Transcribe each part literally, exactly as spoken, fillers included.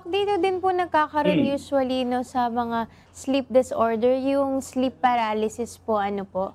dito din po nagkakaroon Hmm. usually 'no, sa mga sleep disorder, yung sleep paralysis po, ano po?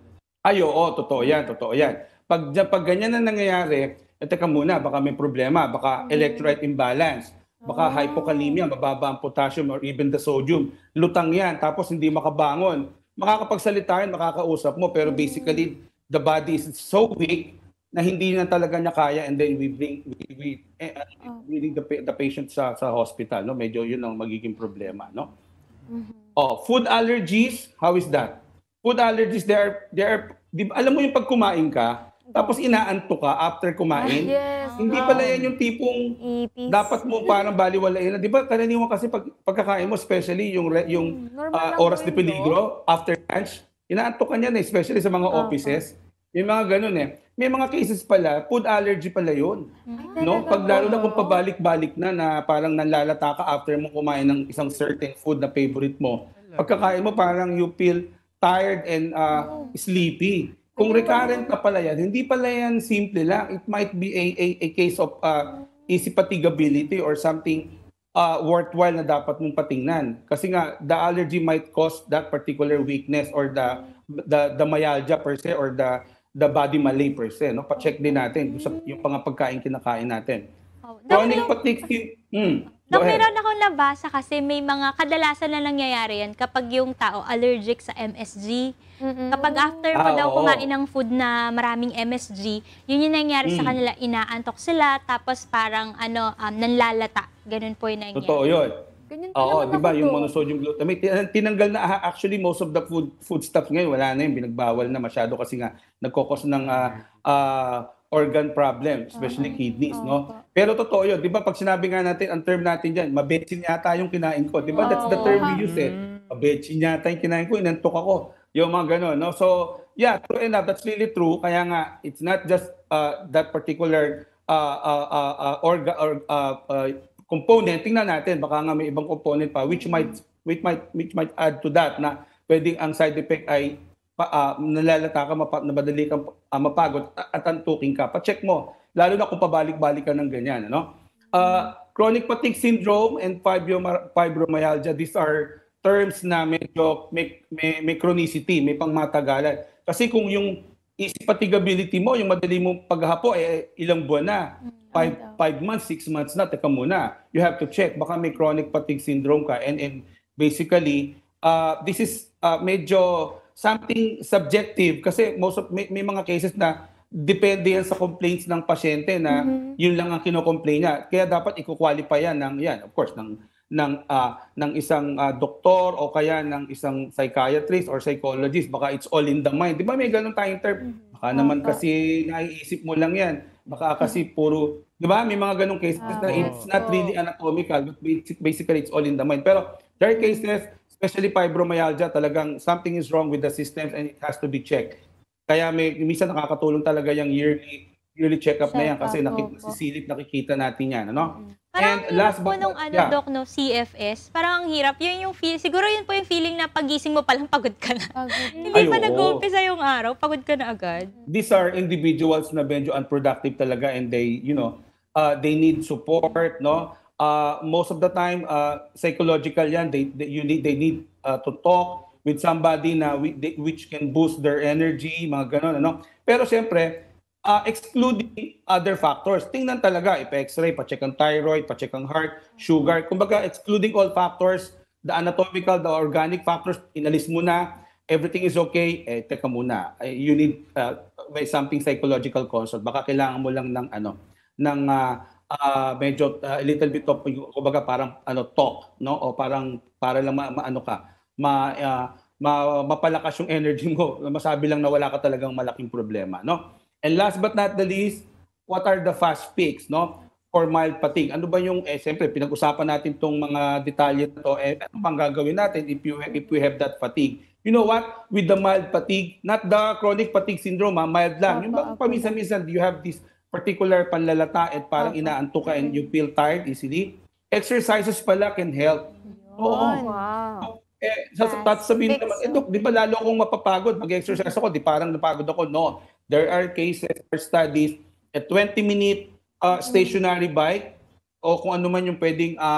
Ay oo, totoo yan, totoo yan. 'Pag diya 'pag ganyan ang nangyayari, eh, teka muna baka may problema, baka Mhm. electrolyte imbalance, baka Ah. hypokalemia, mababa ang potassium or even the sodium, lutang yan tapos hindi makabangon. Makakapagsalita yan, makakausap mo pero Mhm. basically the body is so weak na hindi na talaga niya kaya and then we bring we we eh, ah, bring Opo. the pa the patient sa sa hospital 'no, medyo yun ang magiging problema 'no. Mhm. Oh, food allergies, how is that? Food allergies, they are they are 'di ba alam mo yung 'pag kumain ka, tapos Opo. inaantok ka after Ah, kumain? yes, Hindi pala wow. yan yung tipong Ipis. dapat mo parang balewalain na 'di ba karaniwan kasi 'pag pagkakain mo especially yung re yung, Hmm, normal ah, lang po oras de yun 'no? peligro, after lunch, inaantok ka niyan, eh, especially sa mga Opo. offices, may mga gano'n, eh. May mga cases pala, food allergy pala yun, Ay 'no? talaga 'Pag po lalo na kung ba? pabalik-balik na, na parang nanlalata ka after mong kumain ng isang certain food na favorite mo, Talaga? pagkakain mo parang you feel tired and, ah, Oh. sleepy. Kung Kaya recurrent pala. na pala yan, hindi pala yan simple lang, it might be a a a case of, ah, Hmm. easy fatigability or something, ah, worthwhile na dapat mong patingnan. Kasi nga the allergy might cause that particular weakness or the Hmm. the the myalgia per se or the the body malaise per se 'no, pa-check din Opo. natin kung sa yung Hmm. mga pagkaing kinakain natin. Oh, Doc Chronic yung fatigue syn hmm, go Doc, ahead. meron akong nabasa kasi may mga kadalasan na nangyayari yan kapag yung tao allergic sa M-S-G. Kapag after mo Ah, daw kumain oo. ng food na maraming M-S-G, yun yung nangyari sa Hmm. kanila, inaantok sila tapos parang ano, um, nanlalata, gano'n po yung Totoo nangyari. yun. Ganyan pa Oo, naman 'di ako, ba yung Doc. monosodium glutamate tina tinanggal na ha actually most of the food foodstuffs ngayon wala na yun, pinagbawal na masyado kasi nga nagko-cause ng, ah, ah, organ problem, especially Mm, kidneys 'no. opo. Pero totoo yun, 'di ba 'pag sinabi nga natin ang term natin diyan, mabetsin yata yung kinain ko, 'di ba that's the Oo. term we use, eh. Hmm. Mabetsin yata yung kinain ko, inantok ako, yung mga gano'n 'no. So, yeah, true enough, that's really true kaya nga it's not just, ah, that particular, ah, ah, ah, ah, orga or, ah, ah, component, tingnan natin baka nga may ibang component pa which might Mm. which might which might add to that na puwedeng ang side effect ay pa ah, nalalata ka, mapa na madali kang, ah, mapagod a at antukin ka, pa-check mo. Lalo na kung pabalik-balik ka ng ganyan ano. Hmm. Ah, chronic fatigue syndrome and fibiomar fibromyalgia, these are terms na medyo may may may chronicity, may pangmatagalan. Kasi kung yung easy fatigability mo, yung madali mong paghahapo, eh, ilang buwan na, Hmm, five ito. five months, six months na, teka muna, you have to check baka may chronic fatigue syndrome ka and and basically, ah, this is, ah, medyo something subjective kasi most of may may mga cases na depende yan sa complaints ng pasyente na Mhm. yun lang ang kino-complain niya. Kaya dapat iko-qualify yan ng yan of course ng ng, ah, ng isang, ah, doktor o kaya ng isang psychiatrist or psychologist, baka it's all in the mind. 'Di ba may gano'n tayong term, Mhm, baka naman opo. kasi naiisip mo lang yan, baka kasi puro 'di ba may mga gano'ng cases na it's Yes not really po. anatomical but basic basically it's all in the mind. Pero there are Hmm. cases, especially fibromyalgia, talagang something is wrong with the systems and it has to be checked. Kaya may minsan nakakatulong talaga yang yearly yearly checkup na yan kasi Check-up, naki opo. nasisilip, nakikita natin yan ano. Mm. Parang ang And hirap last po but nung not ano, yeah. Doc 'no, C F S, parang ang hirap, yun yung feel siguro yun po yung feeling na paggising mo palang pagod ka na. Pagod Hindi Ay, pa oo. nag-uumpisa yung araw, pagod ka na agad. These are individuals na medyo unproductive talaga and they, you know, ah, they need support 'no. Ah, most of the time, ah, psychological yan, they they you need they need, ah, to talk with somebody na wi they which can boost their energy, mga gano'n ano. Pero siyempre, ah, excluding other factors, tingnan talaga, ipa-X-ray, pa-check ang thyroid, pa-check ang heart, sugar, kumbaga excluding all factors, the anatomical, the organic factors, inalis mo na, everything is okay, eh, teka muna, eh, you need, ah, may something psychological consult, baka kailangan mo lang ng ano, ng, ah, ah, medyo, ah, a little bit of kumbaga parang ano, talk 'no o parang para lang ma maano ka, ma ah, ma mapalakas yung energy mo, masabi lang na wala ka talagang malaking problema 'no. And last but not the least, what are the fast fix 'no, for mild fatigue? Ano ba yung, eh, siyempre pinag-usapan natin 'tong mga detalye na 'to, eh, ano bang gagawin natin if you if we have that fatigue? You know what, with the mild fatigue, not the chronic fatigue syndrome, ah, mild lang, yung Opo, bang opo, Doc. paminsan-minsan you have this particular panlalata at parang Opo. inaantok ka and you feel tired easily, exercises pala can help. Oh, Oo. Yun. wow. Eh, sasa Fast tapos sabihin mo naman, fix, "Eh, Doc, oh. 'di ba lalo akong mapapagod mag-exercise ako, 'di parang napagod ako." No, there are cases or studies, a twenty minute, ah, Mm. stationary bike o kung ano man yung puwedeng, ah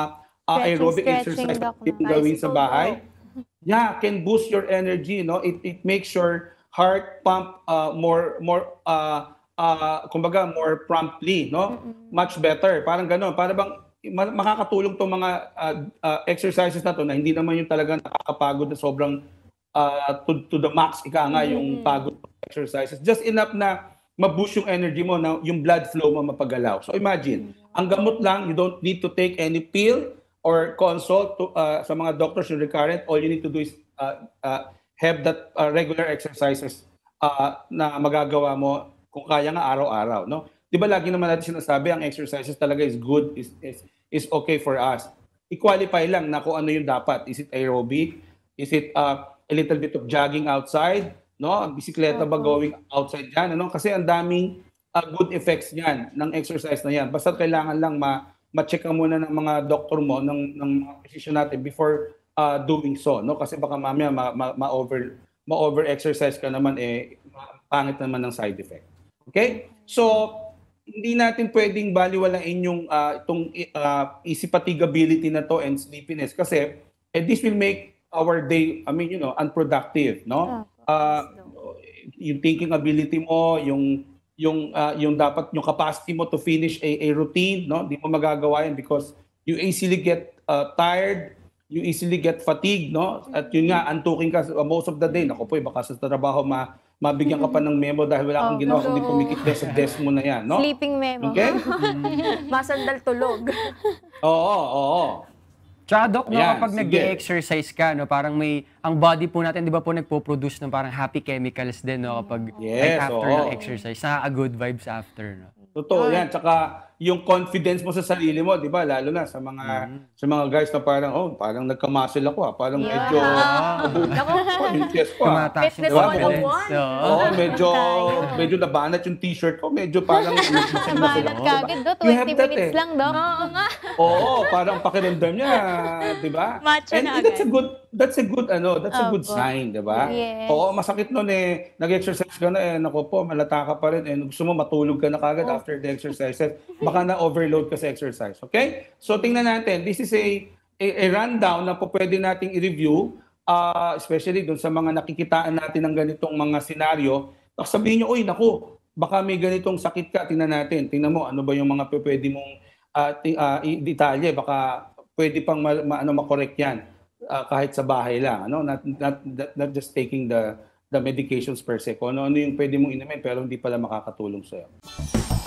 uh, Stretching, aerobic stretching, exercise Doc, na no? gawin sa Bicycle, bahay, Doc. yeah, can boost your energy, no? It it makes your heart pump uh, more more uh, uh, kumbaga more promptly, no? Much better. Parang gano'n. Para bang ma- makakatulong 'tong mga uh, uh, exercises na 'to na hindi naman yung talagang nakakapagod na sobrang uh, to, to the max, ika nga yung pagod exercises. Just enough na ma-boost yung energy mo, na yung blood flow mo mapagalaw. So imagine, ang gamot lang, you don't need to take any pill or consult to, uh, sa mga doctors yung recurrent. All you need to do is uh, uh, have that uh, regular exercises uh, na magagawa mo kung kaya nga araw-araw. No? Di ba lagi naman natin sinasabi, ang exercises talaga is good, is, is, is okay for us. I-qualify lang na kung ano yung dapat. Is it aerobic? Is it uh, a little bit of jogging outside? No, ang bisikleta ba going outside yan? Ano? Kasi ang daming uh, good effects niyan ng exercise na yan. Basta kailangan lang ma ma-check ka muna ng mga doktor mo, ng ng mga physician natin before uh, doing so, no? Kasi baka mamaya ma, ma, ma-over ma-over exercise ka naman, eh pangit naman ng side effect. Okay? So hindi natin pwedeng baliwalain yung uh, itong uh, easy fatigability na to and sleepiness, kasi eh, this will make our day, I mean, you know, unproductive, no? Uh, yung thinking ability mo, yung yung uh, yung dapat yung capacity mo to finish a, a routine, no? Hindi mo magagawa yan because you easily get uh, tired, you easily get fatigued, no? At yun nga, antukin ka uh, most of the day. Naku po, baka sa trabaho ma mabigyan ka pa ng memo dahil wala kang Oh, ginawa no. kundi pumikit ka sa desk mo na yan, no? Sleeping memo. Okay? Masandal tulog. Oo, oo. Tsaka Doc, no, Ayan, kapag sige. nag-exercise ka, no, parang may, ang body po natin, di ba po, nagpo-produce ng parang happy chemicals din, no, kapag Yes, like after oo. ng exercise, nakaka-good vibes after, no. Totoo yan. Tsaka yung confidence mo sa sarili mo, di ba? Lalo na sa mga sa mga guys na parang, oh, parang nagka-muscle ako, ah. Parang Yeah. medyo Naku, oh, yung chest ko, ah. Tumataas Fitness yung one oh confidence. one. Oo. Oo, medyo Tayo. medyo nabanat yung t-shirt ko, medyo parang Banat ka agad, do. You have twenty that, minutes eh. lang, do. Oo nga. Oo, parang pakiramdam niya, di ba? Macho And na that's a agad. good that's a good ano, that's a good Opo. sign, di ba? Yes. Oo, masakit noon eh, nag-exercise ka na eh, naku po, malata ka pa rin eh, gusto mo matulog ka na kagad after the exercises, baka na-overload ka sa exercise, okay? So tingnan natin, this is a a, a rundown na po pwede nating i-review, uh, especially doon sa mga nakikitaan natin ng ganitong mga senaryo. Tapos sabihin nyo, uy, naku, baka may ganitong sakit ka, tingnan natin. Tingnan mo, ano ba yung mga pwede mong uh, ti- uh, i- detalye, baka pwede pang ma, ma, ano, makorek yan uh, kahit sa bahay lang. Ano? Not, not, not, not just taking the the medications per se. Kung ano, ano yung pwede mong inumin pero hindi pala makakatulong sa'yo.